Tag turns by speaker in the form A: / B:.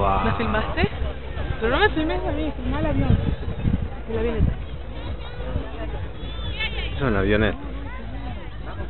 A: Wow.
B: ¿Me filmaste? Pero no me filmes a mí, filmá el avión. El avioneta.
A: Es una avioneta.